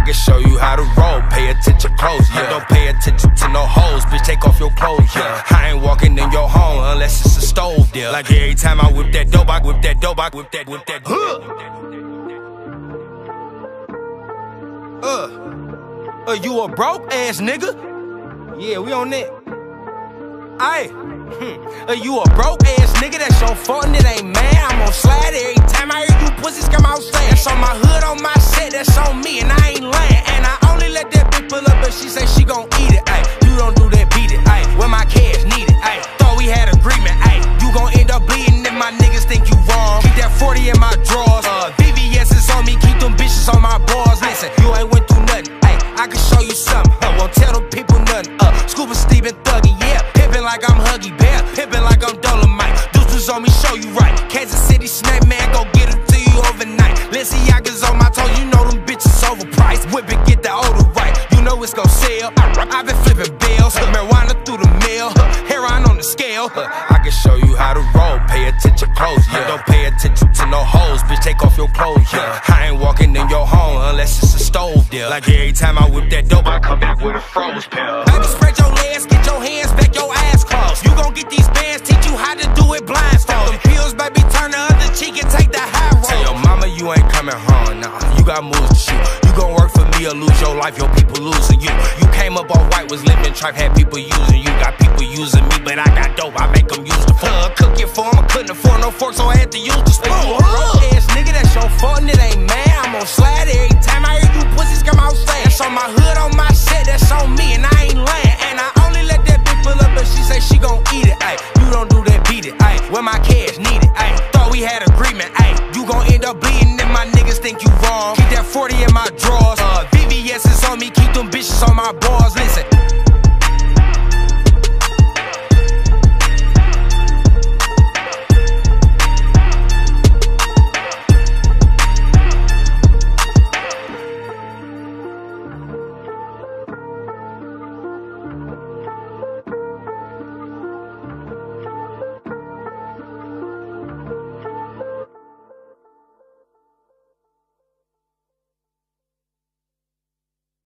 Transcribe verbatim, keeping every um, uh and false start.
can show you how to roll, pay attention close, yeah. Don't pay attention to no hoes, bitch, take off your clothes, yeah. I ain't walking in your home unless it's a stove deal. Like every time I whip that dope, I whip that dope, I whip that, whip that, huh. Uh, uh, you a broke ass nigga? Yeah, we on that. Aye, hmm. uh, you a broke ass nigga, that's your fault and it ain't mad. I'm on slide every time I hear you pussies come out saying. That's on my hood, on my set, that's on me, and I ain't lying. And I only let that bitch pull up, but she say she gon' eat it. Aye, you don't do that, beat it. Aye, when my cash need it. Aye, thought we had agreement. Aye, you gon' end up bleeding if my niggas think you wrong. Keep that forty in my drawers. Uh, V V S is on me, keep them bitches on my balls. Listen, you ain't went through nothing. Aye, I can show you something. I won't tell them people nothing. Uh, Scuba Steve and Thuggy, yeah. Pimpin' like I'm Huggy Bear, pimpin' like I'm Dolomite. Deuces on me, show you right. Kansas City snap, man, go get them to you overnight. Balenciaga's on my toes, you know them bitches overpriced. Whip it, get the odor right, you know it's gon' sell. I've been flipping bills, marijuana through the mail, heroin on the scale. I can show you how to roll, pay attention close, yeah. Don't pay attention to no hoes, bitch, take off your clothes, yeah. I ain't walking in your home unless it's a stove deal. Like every time I whip that dope, I come back with a froze pill. I can spread your legs, get your hands back, your ass close. You gon' get these bands, teach you how to do it blindfold. Them pills, baby, turn the other cheek and take the high road. Tell your mama you ain't coming home, nah, you got moves to shoot. You gon' work for me or lose your life, your people losing you. You came up all white, was living tripe, had people using you. Got people using me, but I got dope, I make them use the phone. Cook it for them, I couldn't afford no fork, so I had to use the spoon. You a broke ass nigga, that's your fault and it ain't mad. I'm on slide every time I hear you